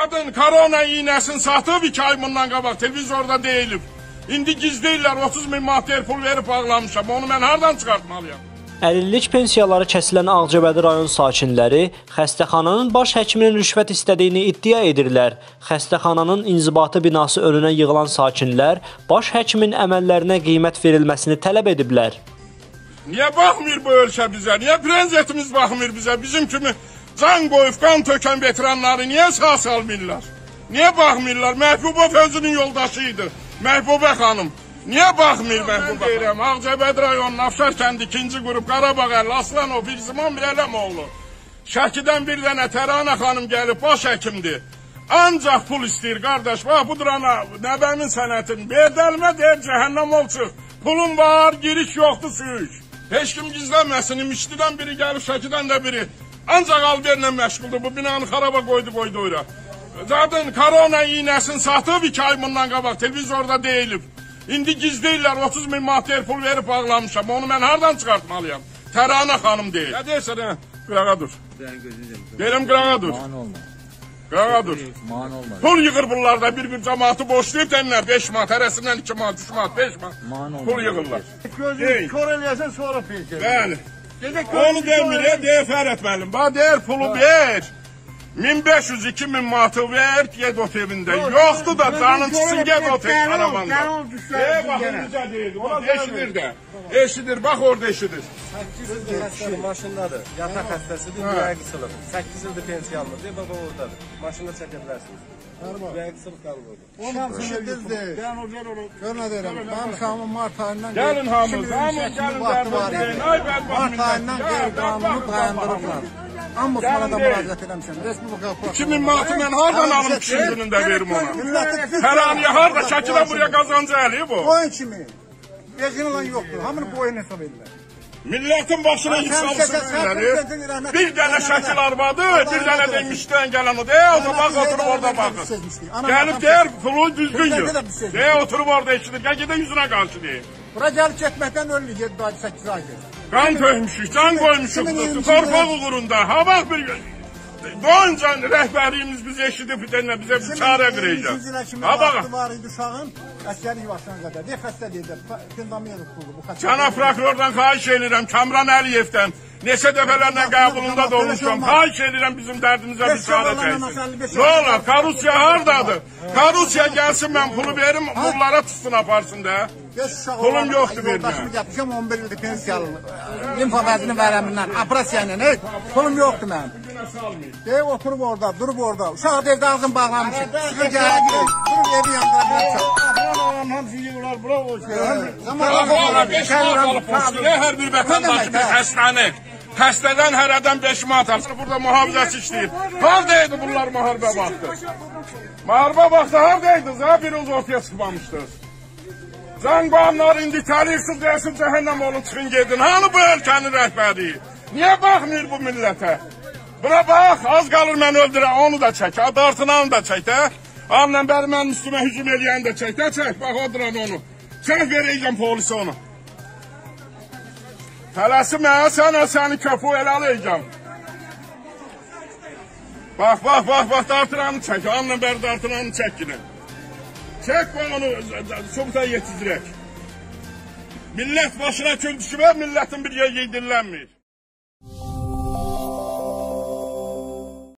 Zaten korona iğnesini satıb 2 ay bundan qabaq televizorda deyilib. İndi gizləyirlər 30 min manat pul verib ağlamışam. Onu mən hardan çıxartmalıyam? Əlillik pensiyaları kəsilən Ağcabədi rayon sakinləri xəstəxananın baş həkiminin rüşvət istədiyini iddia edirlər. Xəstəxananın inzibati binası önünə yığılan sakinlər baş həkimin əməllərinə qiymət verilməsini tələb ediblər. Niyə baxmır bu ölkə bizə? Niyə prezidentimiz baxmır bizə? Bizim kimi can qoyub, qan tökən veteranları niyə sağ salmırlar? Niyə baxmırlar? Məhbubov özünün yoldaşıydı. Məhbubə xanım. Niyə baxmır Məhbubə? Deyirəm, Ağcabədi rayonunun Afşar kəndi 2-ci qrup Qarabağ əlli Aslanov İlziman Birələmoğlu. Şəkidən bir dənə Təranə xanım gəlib, baş həkimdir. Ancaq pul istəyir, qardaş. Bax, budur ana, nəbəmin sənətin. Berdəlmə deyir, cəhənnəm olçuq. Pulun var, giriş yoxdur, sürük. Heç kim gizlənməsin, İmişlidən biri gəlib, Şəkidən də biri. Ancaq alverlə məşğuldur, bu binanı xaraba qoydu ora. Zaten korona iğnesini satıb 2 ay bundan qabaq televizorda deyilib. İndi gizləyirlər 30 min manat pul verib ağlamışam. Onu mən hardan çıxartmalıyam? Təranə xanım deyil. Nə deyirsən hə? Qırağa dur. Deyirəm qırağa dur. Qırağa dur. Pul yığır bunlarda bir cəmaatı boşlayıb denlər 5 manat, hərəsindən 2 manat, 3 manat, 5 manat. Pul yığırlar. Gözünü kör eləyəsən sonra pensiya. Bəli. Onu demir, deyir Fərət müəllim. Bax deyir pulu ver. 1500-2000 manatı ver, ged ot evində. Yoxdur da canın çıxsın, ged ot ev karavanda. Baxın necə deyir, eşidir də. Eşidir, bax orada eşidir. 8 il kişi maşındadır, yataq xəstəsidir, ürəyi qısılıb. 8 ildir pensiya alınır, deyir, baba oradadır. Maşında çəkə bilərsiniz. Ürəyi qısılıb qalıb orada. Ondan sınırdızdır. Gör nə deyirəm, mənim uşağımın mart ayından gəlin hamız, gəlin dərdin. Ay bədbax mart ayından qeyri-qanunu dayandırıblar. Amma sonra da müraciət eləmişəm. 2000 manatı mən hardan alım kişinin günündə verim ona? Təraniyə harda Şəkidə buraya qazancı əliyib o? Boyun kimi. Bezin olan yoxdur. Hamını boyun hesab edirlər. Milletin başına hiç salsın. Bir dənə Şəkil arvadır, bir dənə də İmişlidən gələn o. O da bax oturub orada baxır. Gəlib deyir pulu düzgün yığ. Oturub orada eşidir. Gəl gedə yüzünə qarşı deyir. Bura gəlib getməkdən ölür 7 ay 8 aydır. Qan tökmüşük, can qoymuşuq, torpaq uğrunda. Ha bax bir doyunca rəhbərliyimiz bizi eşidib bizə bir çarə qıracaq. Ha bax. Var idi uşağın, əsgəri yuvasına qədər. Ne xəstə deyildi, Pendamerov pulu bu xəstə. Cənab prokurordan xahiş edirəm, Kamran Əliyevdən. Neçə dəfələrlə qəbulunda da olmuşam. Xahiş edirəm bizim dərdimizə bir çarə çəksin. Nə olar, Karusiya hardadır? Karusiya gəlsin, mən pulu verim, bunlara tutsun aparsın da. Pulum yoxdur verin. Yoldaşımı yapmışam, 11 ildir pensiyalı. Limfa vəzini vərəmindən, operasiyayla, pulum yoxdur mənim. Deyib oturub orada, durub orada. Uşaq da evdə ağzını bağlamışım. Çıxır gələk, durub evi yandıra Allah'ım hamısı yığılar, bura olsun. Ona 5 manat alıp postuya her bir vətəndaşı bir xəstəni. Xəstədən hərədən 5 manat alsın. Burada mühafizəçi işləyir. Haradaydı bunlar müharibə vaxtı? Müharibə vaxtı haradaydınız ha? Biriniz ortaya çıxmamışdınız. Zanqanlar indi təliksiz deyəsin, cəhənnəm olun, çıxın gedin. Hanı bu ölkənin rəhbəri? Niyə baxmır bu millətə? Buna bax, az qalır mən öldürəm, onu da çək, dartınanı da çək də. Anla bəri mənim üstümə hücum eləyəni də çək də, çək, bax oduran onu. Çək verəcəm polisi onu. Tələsimə, səni köpü elə alacam. Bax, dartınanı çək, anla bəri dartınanı çək yine. Çək bax onu, subuta yetizdirək. Millət başına kül düşübə, milletin bir yer yedirlənmir.